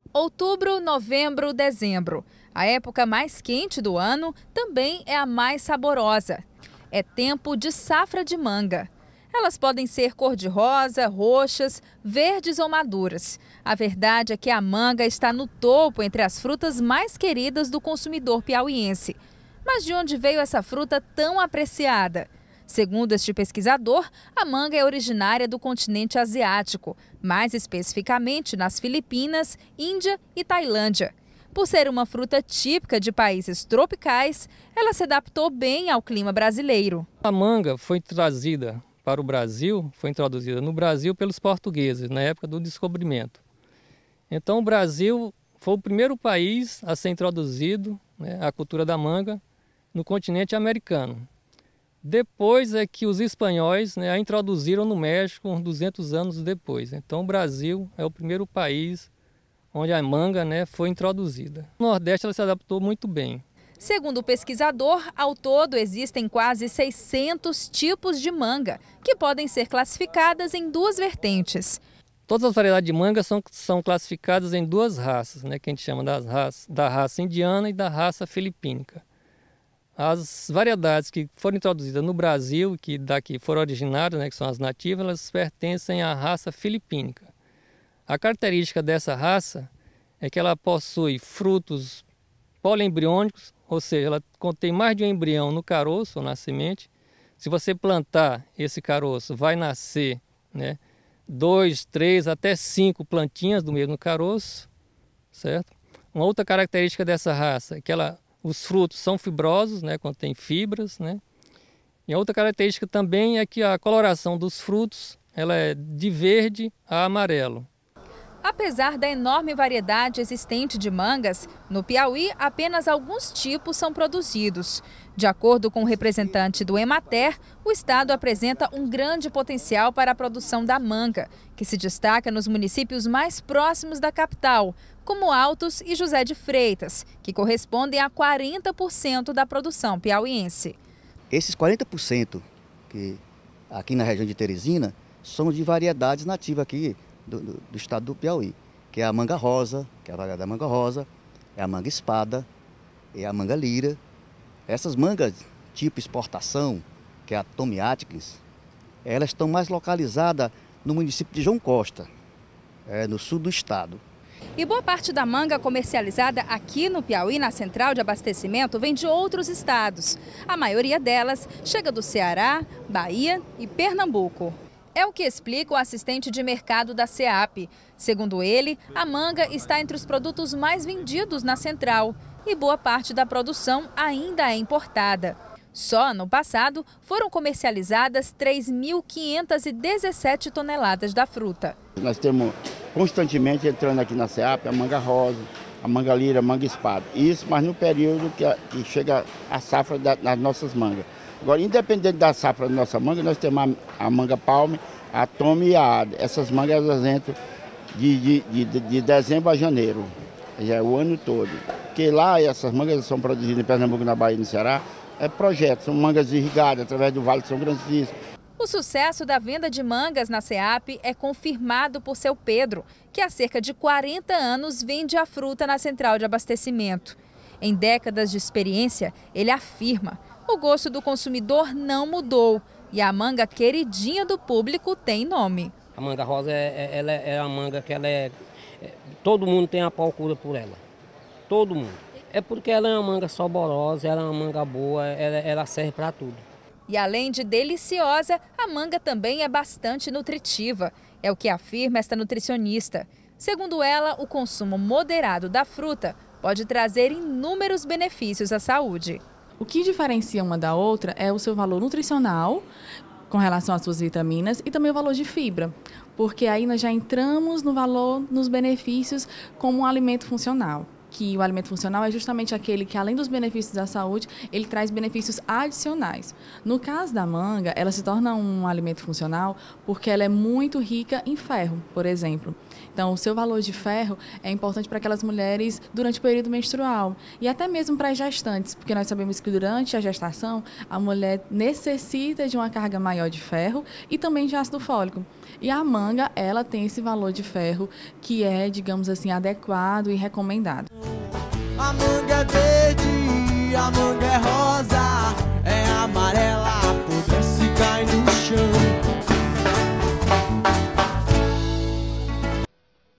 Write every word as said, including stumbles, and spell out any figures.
Outubro, novembro, dezembro. A época mais quente do ano também é a mais saborosa. É tempo de safra de manga. Elas podem ser cor-de-rosa, roxas, verdes ou maduras. A verdade é que a manga está no topo entre as frutas mais queridas do consumidor piauiense. Mas de onde veio essa fruta tão apreciada? Segundo este pesquisador, a manga é originária do continente asiático, mais especificamente nas Filipinas, Índia e Tailândia. Por ser uma fruta típica de países tropicais, ela se adaptou bem ao clima brasileiro. A manga foi trazida para o Brasil, foi introduzida no Brasil pelos portugueses, na época do descobrimento. Então o Brasil foi o primeiro país a ser introduzido, né, a cultura da manga no continente americano. Depois é que os espanhóis, né, a introduziram no México uns duzentos anos depois. Então o Brasil é o primeiro país onde a manga, né, foi introduzida. No Nordeste ela se adaptou muito bem. Segundo o pesquisador, ao todo existem quase seiscentos tipos de manga, que podem ser classificadas em duas vertentes. Todas as variedades de manga são, são classificadas em duas raças, né, que a gente chama das raças, da raça indiana e da raça filipínica. As variedades que foram introduzidas no Brasil e que daqui foram originárias, né, que são as nativas, elas pertencem à raça filipínica. A característica dessa raça é que ela possui frutos poliembriônicos, ou seja, ela contém mais de um embrião no caroço ou na semente. Se você plantar esse caroço, vai nascer, né, dois, três, até cinco plantinhas do mesmo caroço, certo? Uma outra característica dessa raça é que ela os frutos são fibrosos, né, contém fibras, né? E a outra característica também é que a coloração dos frutos ela é de verde a amarelo. Apesar da enorme variedade existente de mangas, no Piauí apenas alguns tipos são produzidos. De acordo com o representante do Emater, o estado apresenta um grande potencial para a produção da manga, que se destaca nos municípios mais próximos da capital, como Altos e José de Freitas, que correspondem a quarenta por cento da produção piauiense. Esses quarenta por cento que aqui na região de Teresina são de variedades nativas aqui do, do, do estado do Piauí, que é a manga rosa, que é a variedade da manga rosa, é a manga espada, é a manga lira. Essas mangas tipo exportação, que é a Tommy Atkins, elas estão mais localizadas no município de João Costa, é, no sul do estado. E boa parte da manga comercializada aqui no Piauí, na central de abastecimento, vem de outros estados. A maioria delas chega do Ceará, Bahia e Pernambuco. É o que explica o assistente de mercado da SEAP. Segundo ele, a manga está entre os produtos mais vendidos na central e boa parte da produção ainda é importada. Só no passado foram comercializadas três mil quinhentas e dezessete toneladas da fruta. Nós temos constantemente entrando aqui na SEAP a manga rosa, a manga lira, a manga espada. Isso, mas no período que, a, que chega a safra da, das nossas mangas. Agora, independente da safra da nossa manga, nós temos a, a manga palme, a tome e a Ada. Essas mangas elas entram de, de, de, de dezembro a janeiro, já é o ano todo. Porque lá essas mangas são produzidas em Pernambuco, na Bahia e no Ceará, é projeto, são mangas irrigadas através do Vale de São Francisco. O sucesso da venda de mangas na SEAP é confirmado por seu Pedro, que há cerca de quarenta anos vende a fruta na central de abastecimento. Em décadas de experiência, ele afirma, o gosto do consumidor não mudou e a manga queridinha do público tem nome. A manga rosa é, ela é a manga que ela é, é... todo mundo tem a procura por ela, todo mundo. É porque ela é uma manga saborosa, ela é uma manga boa, ela, ela serve para tudo. E além de deliciosa, a manga também é bastante nutritiva. É o que afirma esta nutricionista. Segundo ela, o consumo moderado da fruta pode trazer inúmeros benefícios à saúde. O que diferencia uma da outra é o seu valor nutricional, com relação às suas vitaminas, e também o valor de fibra. Porque aí nós já entramos no valor, nos benefícios, como um alimento funcional. Que o alimento funcional é justamente aquele que, além dos benefícios da saúde, ele traz benefícios adicionais. No caso da manga, ela se torna um alimento funcional porque ela é muito rica em ferro, por exemplo. Então, o seu valor de ferro é importante para aquelas mulheres durante o período menstrual e até mesmo para as gestantes, porque nós sabemos que durante a gestação a mulher necessita de uma carga maior de ferro e também de ácido fólico. E a manga, ela tem esse valor de ferro que é, digamos assim, adequado e recomendado. A manga verde, a manga